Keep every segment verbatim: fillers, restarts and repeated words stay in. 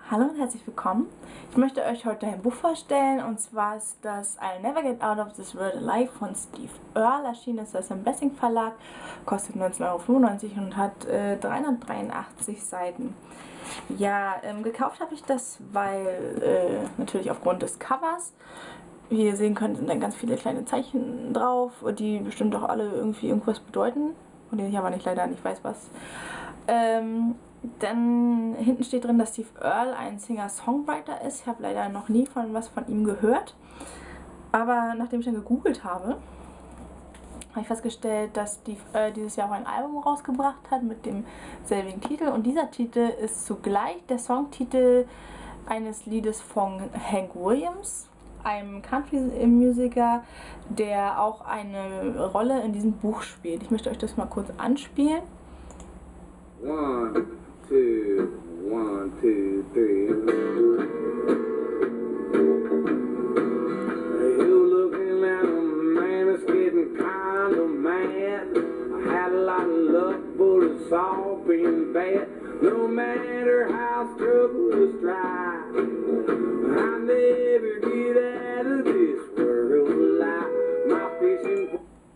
Hallo und herzlich willkommen. Ich möchte euch heute ein Buch vorstellen, und zwar ist das I'll Never Get Out of This World Alive von Steve Earle. Erschienen ist das im Bessing Verlag, kostet neunzehn Euro fünfundneunzig und hat äh, dreihundertdreiundachtzig Seiten. Ja, ähm, gekauft habe ich das, weil äh, natürlich aufgrund des Covers. Wie ihr sehen könnt, sind dann ganz viele kleine Zeichen drauf, die bestimmt auch alle irgendwie irgendwas bedeuten, von denen ich aber nicht leider nicht weiß, was. Ähm, dann hinten steht drin, dass Steve Earle ein Singer-Songwriter ist. Ich habe leider noch nie von was von ihm gehört. Aber nachdem ich dann gegoogelt habe, habe ich festgestellt, dass Steve Earle dieses Jahr auch ein Album rausgebracht hat mit demselbigen Titel. Und dieser Titel ist zugleich der Songtitel eines Liedes von Hank Williams, einem Country-Musiker, der auch eine Rolle in diesem Buch spielt. Ich möchte euch das mal kurz anspielen. One, two, one, two, three. You looking at a man that's getting kind of mad. I had a lot of love, but it's all been bad. No matter how struggle is dry, I never get out of this world alive. My fishing.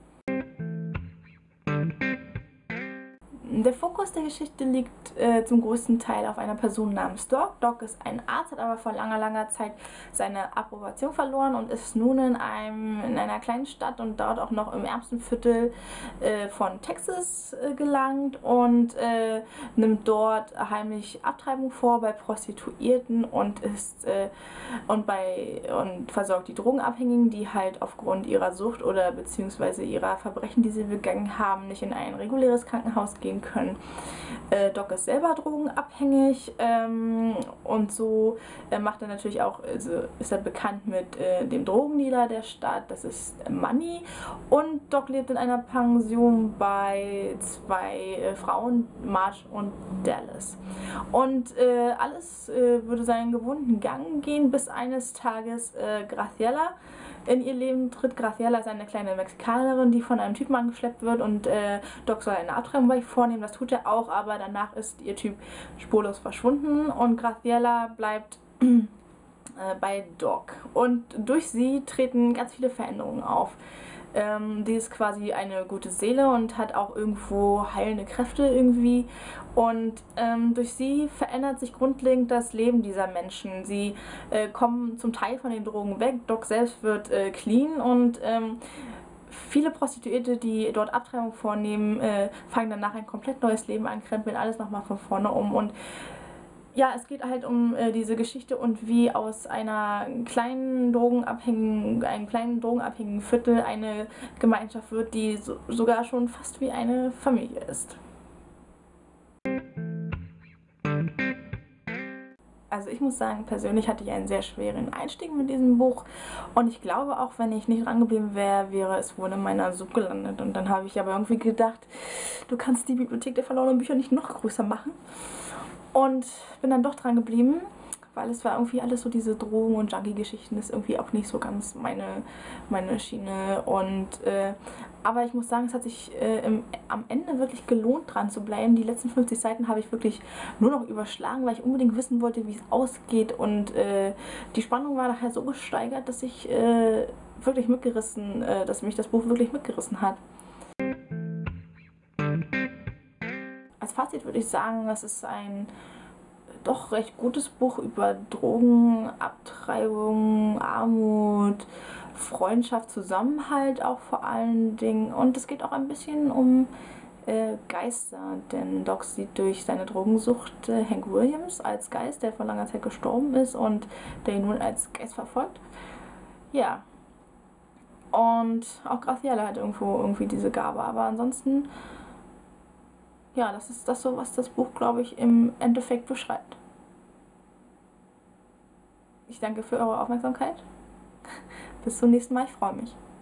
Der Fokus der Geschichte liegt äh, zum größten Teil auf einer Person namens Doc. Doc ist ein Arzt, hat aber vor langer, langer Zeit seine Approbation verloren und ist nun in, einem, in einer kleinen Stadt und dort auch noch im ärmsten Viertel äh, von Texas äh, gelangt und äh, nimmt dort heimlich Abtreibung vor bei Prostituierten und ist äh, und bei und versorgt die Drogenabhängigen, die halt aufgrund ihrer Sucht oder beziehungsweise ihrer Verbrechen, die sie begangen haben, nicht in ein reguläres Krankenhaus gehen können. Äh, Doc ist selber drogenabhängig ähm, und so äh, macht er natürlich auch, also ist er bekannt mit äh, dem Drogendealer der Stadt, das ist Money, und Doc lebt in einer Pension bei zwei äh, Frauen, Marge und Dallas. Und äh, alles äh, würde seinen gewohnten Gang gehen, bis eines Tages äh, Graciela in ihr Leben tritt. Graciela ist eine kleine Mexikanerin, die von einem Typen angeschleppt wird, und äh, Doc soll eine Abtreibung bei ihr vornehmen. Das tut er auch, aber danach ist ihr Typ spurlos verschwunden und Graciela bleibt äh, bei Doc. Und durch sie treten ganz viele Veränderungen auf. Ähm, die ist quasi eine gute Seele und hat auch irgendwo heilende Kräfte irgendwie. Und ähm, durch sie verändert sich grundlegend das Leben dieser Menschen. Sie äh, kommen zum Teil von den Drogen weg. Doc selbst wird äh, clean und ähm, viele Prostituierte, die dort Abtreibung vornehmen, äh, fangen danach ein komplett neues Leben an, krempeln alles nochmal von vorne um. Und ja, es geht halt um äh, diese Geschichte und wie aus einer kleinen drogenabhängigen, einem kleinen drogenabhängigen Viertel eine Gemeinschaft wird, die so, sogar schon fast wie eine Familie ist. Also ich muss sagen, persönlich hatte ich einen sehr schweren Einstieg mit diesem Buch, und ich glaube auch, wenn ich nicht drangeblieben wäre, wäre es wohl in meiner Sub gelandet. Und dann habe ich aber irgendwie gedacht, du kannst die Bibliothek der verlorenen Bücher nicht noch größer machen. Und bin dann doch dran geblieben, weil es war irgendwie alles so diese Drogen- und Junkie-Geschichten, ist irgendwie auch nicht so ganz meine, meine Schiene. Und, äh, aber ich muss sagen, es hat sich äh, im, am Ende wirklich gelohnt, dran zu bleiben. Die letzten fünfzig Seiten habe ich wirklich nur noch überschlagen, weil ich unbedingt wissen wollte, wie es ausgeht. Und äh, die Spannung war nachher so gesteigert, dass ich äh, wirklich mitgerissen, äh, dass mich das Buch wirklich mitgerissen hat. Als Fazit würde ich sagen, das ist ein doch recht gutes Buch über Drogen, Abtreibung, Armut, Freundschaft, Zusammenhalt auch vor allen Dingen. Und es geht auch ein bisschen um äh, Geister, denn Doc sieht durch seine Drogensucht äh, Hank Williams als Geist, der vor langer Zeit gestorben ist und der ihn nun als Geist verfolgt. Ja. Und auch Graciela hat irgendwo irgendwie diese Gabe, aber ansonsten, ja, das ist das so, was das Buch, glaube ich, im Endeffekt beschreibt. Ich danke für eure Aufmerksamkeit. Bis zum nächsten Mal, ich freue mich.